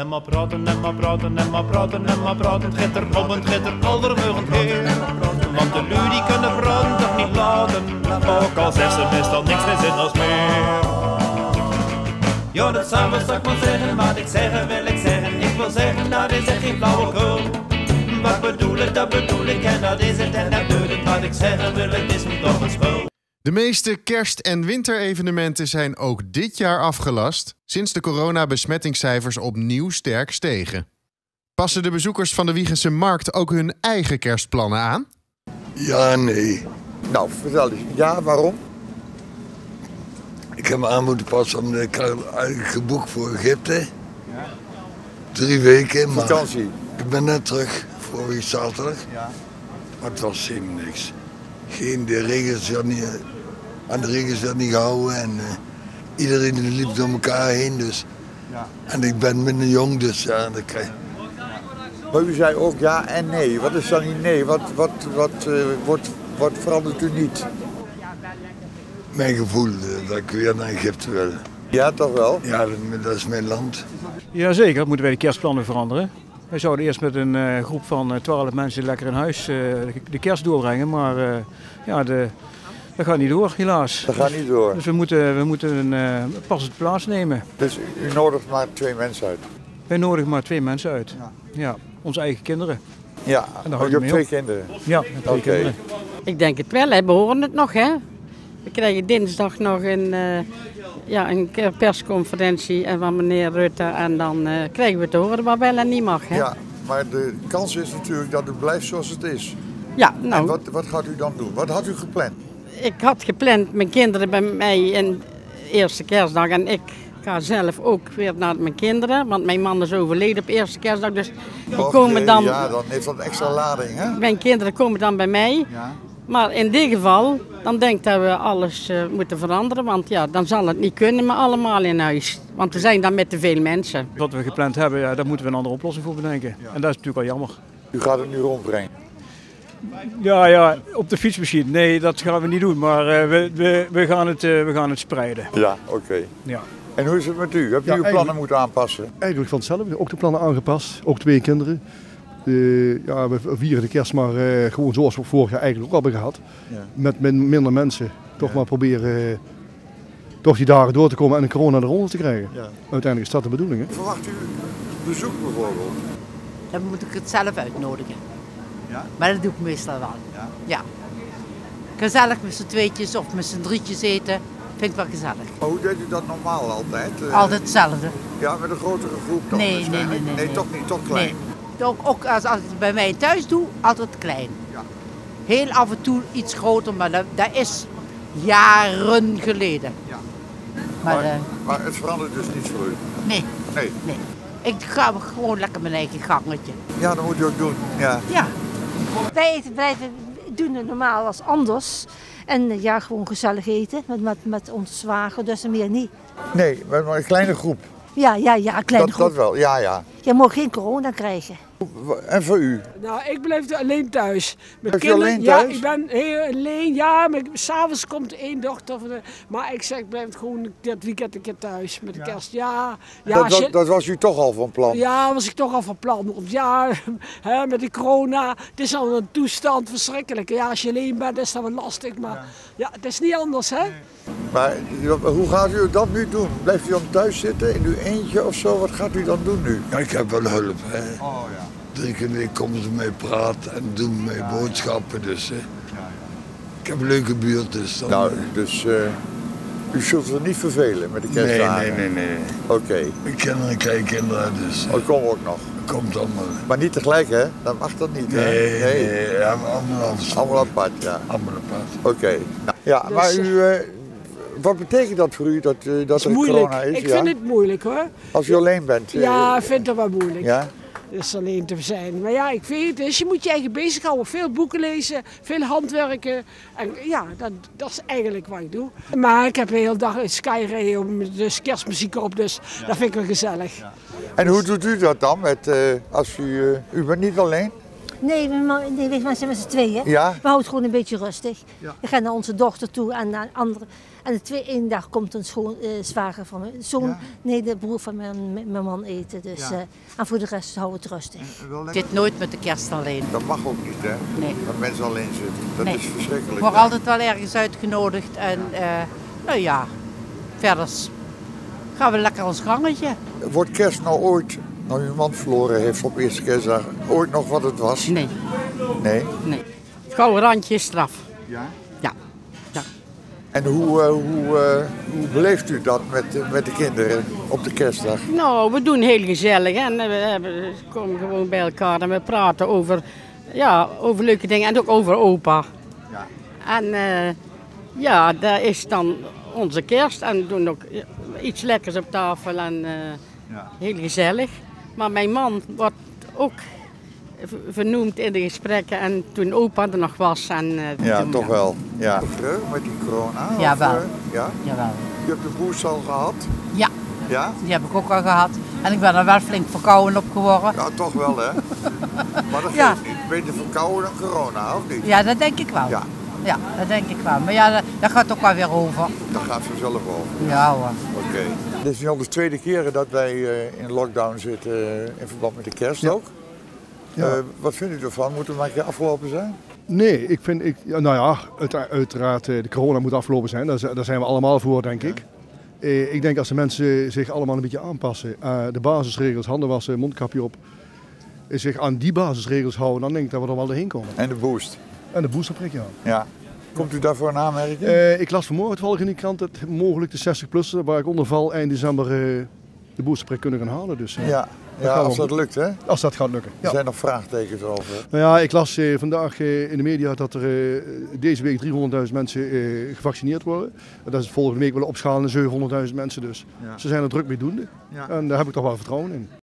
En maar praten, en maar praten, en maar praten, en maar praten. Het gaat er om en het gaat er allermorgen heen. Want de lui die kunnen praten toch niet laten. Ook al zegt ze meestal niks meer zin als meer. Ja, dat zou ik maar zeggen, wat ik zeggen wil ik zeggen. Ik wil zeggen, dat is echt geen flauwekul. Wat bedoel ik, dat bedoel ik en dat is het en dat doe ik. Wat ik zeggen wil, het is me toch een spul. De meeste kerst- en winterevenementen zijn ook dit jaar afgelast, sinds de coronabesmettingscijfers opnieuw sterk stegen. Passen de bezoekers van de Wijchense Markt ook hun eigen kerstplannen aan? Ja, nee. Nou, vertel eens. Ja, waarom? Ik heb me aan moeten passen omdat ik had eigenlijk geboekt voor Egypte. Ja. 3 weken, maar vakantie. Ik ben net terug, vorige zaterdag. Ja. Maar het was helemaal niks. De regels aan de regels werd niet gehouden en iedereen liep door elkaar heen. Dus. Ja. En ik ben minder jong, dus ja, dat krijg je. Maar u zei ook ja en nee. Wat is dan niet nee? Wat verandert u niet? Mijn gevoel dat ik weer naar Egypte wil. Ja, toch wel? Ja, dat is mijn land. Jazeker, dat moeten wij de kerstplannen veranderen. Wij zouden eerst met een groep van 12 mensen lekker in huis de kerst doorbrengen, maar dat gaat niet door, helaas. Dat gaat niet door. Dus we moeten een passende plaats nemen. Dus u nodigt maar 2 mensen uit? Wij nodigen maar 2 mensen uit. Ja, onze eigen kinderen. Ja, je hebt 2 kinderen? Ja, 2 kinderen. Ik denk het wel, we horen het nog, hè. We krijgen dinsdag nog een persconferentie van meneer Rutte en dan krijgen we te horen wat wel en niet mag, hè. Ja, maar de kans is natuurlijk dat het blijft zoals het is. Ja, nou. En wat gaat u dan doen? Wat had u gepland? Ik had gepland mijn kinderen bij mij in eerste kerstdag en ik ga zelf ook weer naar mijn kinderen, want mijn man is overleden op eerste kerstdag, dus die komen dan... Ja, dan heeft dat een extra lading, hè? Mijn kinderen komen dan bij mij, ja. Maar in dit geval, dan denk ik dat we alles moeten veranderen, want ja, dan zal het niet kunnen met allemaal in huis. Want we zijn dan met te veel mensen. Wat we gepland hebben, ja, daar moeten we een andere oplossing voor bedenken. Ja. En dat is natuurlijk wel jammer. U gaat het nu rondbrengen? Ja, op de fietsmachine. Nee, dat gaan we niet doen, maar we gaan het spreiden. Ja, oké. Ja. En hoe is het met u? Heb je uw plannen moeten aanpassen? Eigenlijk van hetzelfde. Ook de plannen aangepast. Ook 2 kinderen. We vieren de kerst maar gewoon zoals we vorig jaar eigenlijk ook hebben gehad. Ja. Met minder mensen. Toch maar proberen toch die dagen door te komen en de corona eronder te krijgen. Ja. Uiteindelijk is dat de bedoeling. Hè? Verwacht u bezoek bijvoorbeeld? Dan moet ik het zelf uitnodigen. Ja? Maar dat doe ik meestal wel. Ja? Ja. Gezellig met z'n tweetjes of met z'n drietjes eten. Vind ik wel gezellig. Maar hoe deed u dat normaal altijd? Altijd hetzelfde. Ja, met een grotere groep dan? Nee, toch niet, toch klein? Nee. Ook als ik het bij mij thuis doe, altijd klein. Ja. Heel af en toe iets groter, maar dat is jaren geleden. Ja. Maar het verandert dus niet voor u? Nee. Ik ga gewoon lekker mijn eigen gangetje. Ja, dat moet u ook doen. Ja. Wij doen het normaal als anders. En ja, gewoon gezellig eten met onze zwager, dus meer niet. Nee, maar een kleine groep. Ja, kleine groep. Dat wel, ja. Je mag geen corona krijgen. En voor u? Nou, ik blijf alleen thuis. Blijf je alleen thuis? Ja, ik ben heel alleen. Ja, s'avonds komt 1 dochter. Maar ik zeg, ik blijf gewoon dit weekend een keer thuis met de kerst. Ja, dat was u toch al van plan? Ja, was ik toch al van plan. Want ja, met de corona, het is al een toestand verschrikkelijk. Ja, als je alleen bent is dat wel lastig. Maar ja, het is niet anders, hè. Maar hoe gaat u dat nu doen? Blijft u dan thuis zitten in uw eentje of zo? Wat gaat u dan doen nu? Ja, ik heb wel hulp. Hè. Oh ja. 3 keer in de week komen ze mee praten en doen mee boodschappen. Dus ik heb een leuke buurt. Dus dan, nou, dus u zult er niet vervelen met de kerstdagen? Nee. Oké. Mijn kinderen krijgen kinderen, dus... Dat komt ook nog? Dat komt allemaal. Maar niet tegelijk, hè? Dan mag dat niet, hè? Nee, allemaal apart, ja. Allemaal apart. Oké. Ja, dus, maar u... wat betekent dat voor u, dat er corona is? Ik vind het moeilijk, hoor. Als u alleen bent? Ja, ik vind het wel moeilijk. Ja? Dus alleen te zijn. Maar ja, ik weet het. Dus je moet je eigen bezighouden. Veel boeken lezen, veel handwerken. En ja, dat is eigenlijk wat ik doe. Maar ik heb de hele dag een Sky Radio met dus kerstmuziek op, dus dat vind ik wel gezellig. Ja. En hoe doet u dat dan? Als u bent niet alleen? Nee, we zijn met z'n tweeën. Ja? We houden gewoon een beetje rustig. Ja. We gaan naar onze dochter toe en naar andere. En één dag komt een zwager van mijn zoon, Ja. nee, de broer van mijn man eten. Dus, Ja. en voor de rest houden we het rustig. Dit nooit met de kerst alleen. Dat mag ook niet, hè? Nee. Dat mensen alleen zitten. Dat Nee. is verschrikkelijk. Ik word altijd wel ergens uitgenodigd en nou ja, verder gaan we lekker ons gangetje. Wordt kerst nou ooit, nou uw man verloren heeft op eerste kerstdag, ooit nog wat het was? Nee. Nee? Nee. Het gouden randje is straf. Ja? Ja. Ja. En hoe beleeft u dat met de kinderen op de kerstdag? Nou, we doen heel gezellig en we komen gewoon bij elkaar en we praten over leuke dingen en ook over opa. Ja. En ja, dat is dan onze kerst en we doen ook iets lekkers op tafel en heel gezellig. Maar mijn man wordt ook vernoemd in de gesprekken en toen opa er nog was. En, Ja, toch wel. Ja. Met die corona? Jawel. Ja? Jawel. Je hebt de boost al gehad? Ja. Ja? Die heb ik ook al gehad. En ik ben er wel flink verkouden op geworden. Ja, toch wel hè? Maar dat Ja. geeft niet. Beter verkouden dan corona, of niet? Ja, dat denk ik wel. Ja. Ja, dat denk ik wel. Maar ja, dat gaat ook wel weer over. Dat gaat vanzelf over. Ja hoor. Oké. Dit is nu al de tweede keer dat wij in lockdown zitten in verband met de kerst ook. Ja. Wat vindt u ervan? Moet het maar een keer afgelopen zijn? Nee, uiteraard de corona moet afgelopen zijn. Daar zijn we allemaal voor, denk ik. Ik denk als de mensen zich allemaal een beetje aanpassen, de basisregels, handen wassen, mondkapje op, zich aan die basisregels houden, dan denk ik dat we er wel doorheen komen. En de boost? En de boosterprik, ja. Ja. Komt u daarvoor een aanmerking? Ik las vanmorgen toevallig in die krant dat mogelijk de 60-plussen, waar ik onder val, eind december de boosterprik kunnen gaan halen. Dus, ja, als dat lukt hè? Als dat gaat lukken. Er zijn nog vraagtekens over. Nou ja, ik las vandaag in de media dat er deze week 300.000 mensen gevaccineerd worden. Dat is volgende week willen opschalen naar 700.000 mensen dus. Ja. Ze zijn er druk mee doende. Ja. En daar heb ik toch wel vertrouwen in.